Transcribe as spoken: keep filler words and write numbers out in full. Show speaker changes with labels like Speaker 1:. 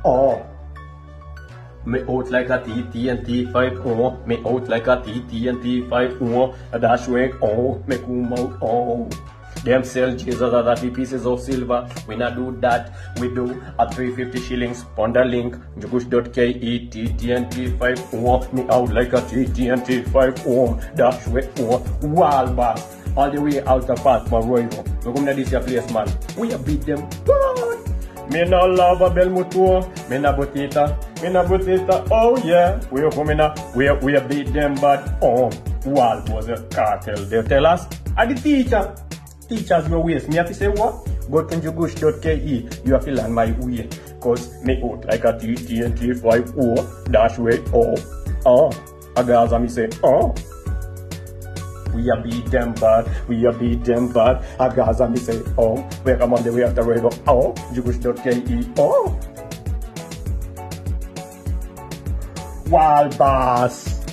Speaker 1: oh. Me out like a T T N T five oh. Me out like a T T N T five oh. A dash way oh. Me come out oh. Them sell Jesus at thirty pieces of silver. We not do that. We do at three hundred fifty shillings. On the link njugush dot K E T T N T five oh. Me out like a T T N T five oh. Dash way oh. Wall bass. All the way out of past Maruiru. We come to this your place, man. We a beat them. God. Me no love a bel motor. Me na botita. Me na botita. Oh yeah. We are coming up. We are, we a beat them bad. Oh. Wall was a cartel. They tell us. And the teacher. Teachers your ways. Me have to say what? Go to njugush dot K E. You have to learn my way. Cause me out like a T T N T five oh. Dash way oh. Oh. A Gaza me say oh. We a beat them bad, we a beat them bad. A Gaza me say, oh, we come on the way after we go, oh, njugush dot K E, oh. Wild bass.